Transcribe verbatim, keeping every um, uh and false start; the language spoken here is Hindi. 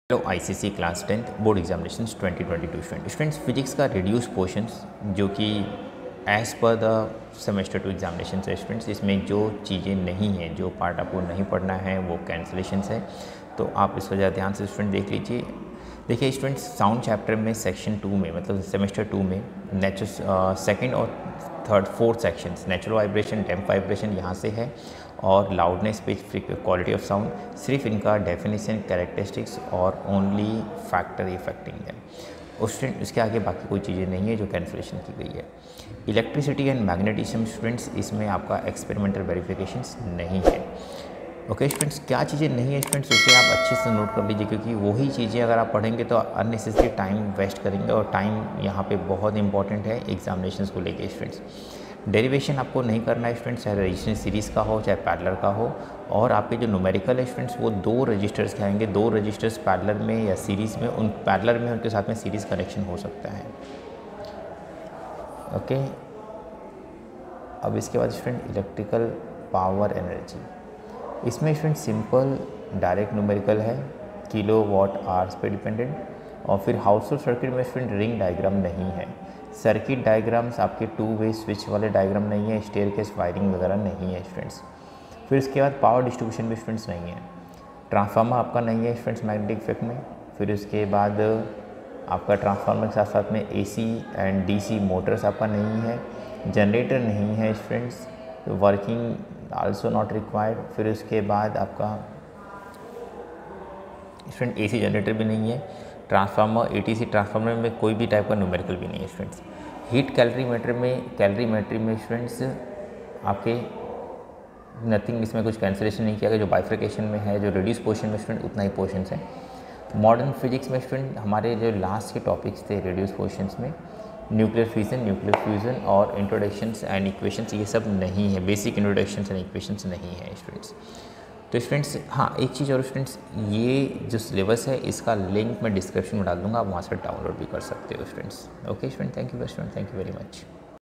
Hello ICC class tenth board examination twenty twenty two student students physics का रिड्यूस पोर्शंस जो कि as per the semester two examination है स्टूडेंट्स, इसमें जो चीज़ें नहीं हैं, जो पार्ट आपको नहीं पढ़ना है वो कैंसलेशंस है, तो आप इस वजह ध्यान से स्टूडेंट देख लीजिए। देखिए स्टूडेंट्स, साउंड चैप्टर में सेक्शन टू में मतलब सेमेस्टर टू में नेचुरल सेकेंड और third fourth sections natural vibration, damped vibration यहाँ से है, और loudness, pitch, quality of sound, सिर्फ इनका डेफिनेशन, कैरेक्टरिस्टिक्स और ओनली फैक्टर इफेक्टिंग है। उस उसके आगे बाकी कोई चीज़ें नहीं है जो कैंसलेशन की गई है। इलेक्ट्रिसिटी एंड मैग्नेटिज्म स्टूडेंट्स, इसमें आपका एक्सपेरिमेंटल वेरिफिकेशंस नहीं है। ओके स्टूडेंट्स, क्या चीज़ें नहीं है स्टूडेंट्स उसे आप अच्छे से नोट कर लीजिए, क्योंकि वही चीज़ें अगर आप पढ़ेंगे तो अननेसेसरी टाइम वेस्ट करेंगे, और टाइम यहाँ पे बहुत इंपॉर्टेंट है एग्जामिनेशंस को लेके स्टूडेंट्स। डेरिवेशन आपको नहीं करना है स्टूडेंट्स, चाहे रजिस्टर सीरीज़ का हो चाहे पैरेलल का हो, और आपके जो न्यूमेरिकल है स्टूडेंट्स वो दो रजिस्टर्स के आएंगे, दो रजिस्टर्स पैरेलल में या सीरीज़ में, उन पैरेलल में उनके साथ में सीरीज़ कनेक्शन हो सकता है। ओके, अब इसके बाद स्टूडेंट इलेक्ट्रिकल पावर एनर्जी, इसमें स्टूडेंट सिंपल डायरेक्ट न्यूमेरिकल है, किलो वाट आवर्स पे डिपेंडेंट, और फिर हाउस होल्ड सर्किट में स्टूडेंट रिंग डायग्राम नहीं है, सर्किट डायग्राम्स आपके टू वे स्विच वाले डायग्राम नहीं है, स्टेयरकेस वायरिंग वगैरह नहीं है स्टूडेंट्स। फिर इसके बाद पावर डिस्ट्रीब्यूशन भी स्टूडेंट्स नहीं है, ट्रांसफार्मर आपका नहीं है स्टूडेंट्स मैग्नेटिक इफेक्ट में। फिर उसके बाद आपका ट्रांसफार्मर के साथ साथ में एसी एंड डीसी मोटर्स आपका नहीं है, जनरेटर नहीं है students, working also not required. फिर उसके बाद आपका स्टूडेंट एसी जनरेटर भी नहीं है, ट्रांसफार्मर एटीसी ट्रांसफार्मर में कोई भी टाइप का न्यूमेरिकल भी नहीं है स्टूडेंट्स। हीट कैलोरीमीटर में कैलोरीमेट्री में स्टूडेंट्स आपके नथिंग, इसमें कुछ कैंसिलेशन नहीं किया गया, जो बाइफ्रिकेशन में है, जो रिड्यूस पोर्शन में स्टूडेंट उतना ही पोर्शन है। मॉडर्न फिजिक्स में स्टूडेंट हमारे जो लास्ट के टॉपिक्स थे रिड्यूस पोर्शंस में, न्यूक्लियर फिजन, न्यूक्लियर फ्यूजन और इंट्रोडक्शंस एंड इक्वेशंस, ये सब नहीं है, बेसिक इंट्रोडक्शंस एंड इक्वेशंस नहीं है स्टूडेंट्स। तो स्टूडेंट्स हाँ, एक चीज़ और स्टूडेंट्स, ये जो सिलेबस है इसका लिंक मैं डिस्क्रिप्शन में डाल दूंगा, आप वहाँ से डाउनलोड भी कर सकते हो students. Okay student, thank you student, thank you very much.